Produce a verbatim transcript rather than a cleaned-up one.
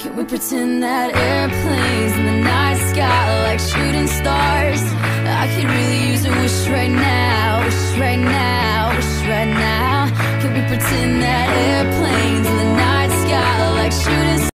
Can we pretend that airplanes in the night sky like shooting stars? I could really use a wish right now, wish right now.